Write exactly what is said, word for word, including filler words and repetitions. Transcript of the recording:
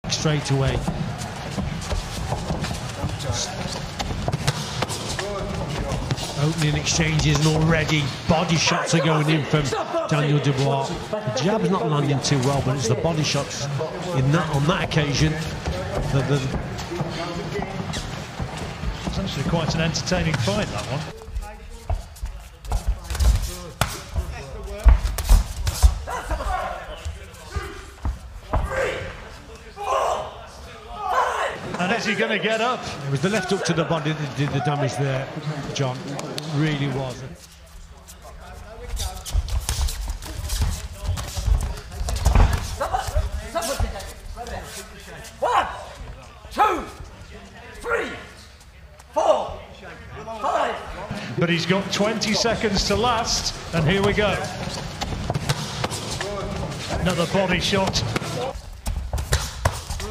straight away. Opening exchanges and already body shots are going in from Daniel Dubois. The jab's not landing too well, but it's the body shots in that on that occasion. The, the... It's actually quite an entertaining fight, that one. And is he going to get up? It was the left hook to the body that did the damage there, John. It really was. One, two, three, four, five. But he's got twenty seconds to last, and here we go. Another body shot